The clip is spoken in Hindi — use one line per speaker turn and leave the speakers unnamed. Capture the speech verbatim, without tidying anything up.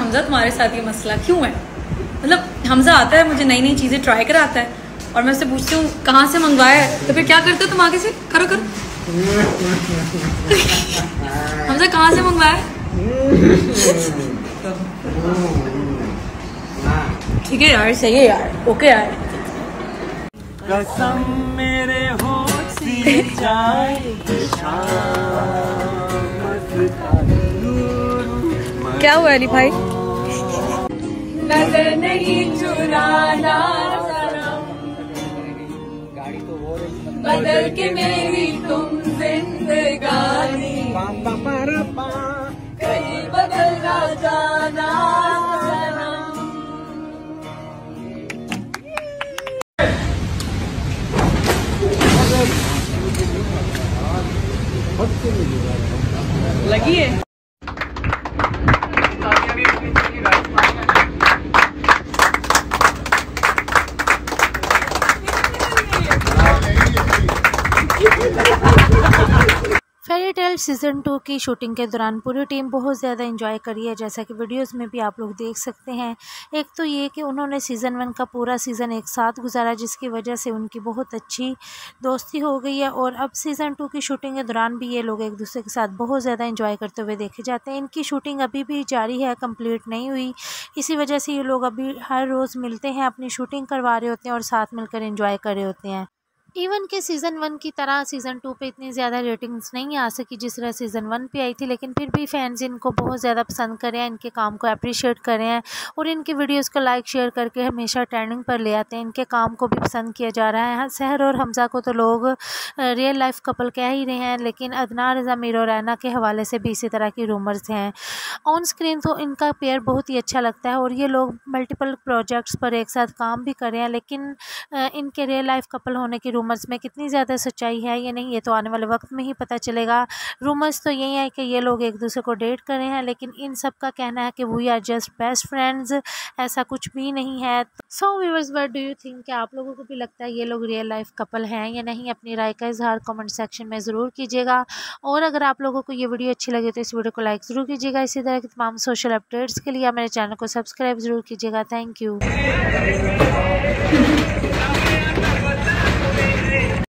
हमजा तुम्हारे साथ ये मसला क्यों है? मतलब हमजा आता है, मुझे नई नई चीज़ें ट्राई कराता है और मैं उससे पूछती हूँ कहाँ से मंगवाया है, तो फिर क्या करते हो तुम आगे से? करो करो हमजा कहाँ से मंगवाया है? ठीक है यार, सही है यार, ओके यार।
कसम मेरे होठ सी जाए
क्या हुआ अली भाई?
नजर नहीं चुराना बदल के मेरी तुम जिंदगानी कहीं बदल ना जाना।
लगी है
फेरी टेल सीज़न टू की शूटिंग के दौरान पूरी टीम बहुत ज़्यादा एंजॉय करी है, जैसा कि वीडियोस में भी आप लोग देख सकते हैं। एक तो ये कि उन्होंने सीज़न वन का पूरा सीज़न एक साथ गुजारा, जिसकी वजह से उनकी बहुत अच्छी दोस्ती हो गई है और अब सीज़न टू की शूटिंग के दौरान भी ये लोग एक दूसरे के साथ बहुत ज़्यादा एंजॉय करते हुए देखे जाते हैं। इनकी शूटिंग अभी भी जारी है, कंप्लीट नहीं हुई, इसी वजह से ये लोग अभी हर रोज़ मिलते हैं, अपनी शूटिंग करवा रहे होते हैं और साथ मिलकर एंजॉय कर रहे होते हैं। इवन के सीज़न वन की तरह सीज़न टू पे इतनी ज़्यादा रेटिंग्स नहीं आ सकी जिस तरह सीज़न वन पे आई थी, लेकिन फिर भी फैंस इनको बहुत ज़्यादा पसंद कर रहे हैं, इनके काम को अप्रिशिएट कर रहे हैं और इनकी वीडियोस को लाइक शेयर करके हमेशा ट्रेंडिंग पर ले आते हैं। इनके काम को भी पसंद किया जा रहा है। सहर और हमजा को तो लोग रियल लाइफ कपल कह ही रहे हैं, लेकिन अदनान रज़ा मीर और रैना के हवाले से भी इसी तरह की रूमर्स हैं। ऑन स्क्रीन तो इनका पेयर बहुत ही अच्छा लगता है और ये लोग मल्टीपल प्रोजेक्ट्स पर एक साथ काम भी कर रहे हैं, लेकिन इनके रियल लाइफ कपल होने की रूमर्स में कितनी ज़्यादा सच्चाई है या नहीं, ये तो आने वाले वक्त में ही पता चलेगा। रूमर्स तो यही है कि ये लोग एक दूसरे को डेट कर रहे हैं, लेकिन इन सब का कहना है कि we are just best friends, ऐसा कुछ भी नहीं है। So viewers, what do you think? क्या आप लोगों को भी लगता है ये लोग रियल लाइफ कपल हैं या नहीं? अपनी राय का इजहार कमेंट सेक्शन में ज़रूर कीजिएगा और अगर आप लोगों को ये वीडियो अच्छी लगे तो इस वीडियो को लाइक ज़रूर कीजिएगा। इसी तरह के तमाम सोशल अपडेट्स के लिए मेरे चैनल को सब्सक्राइब ज़रूर कीजिएगा। Thank you.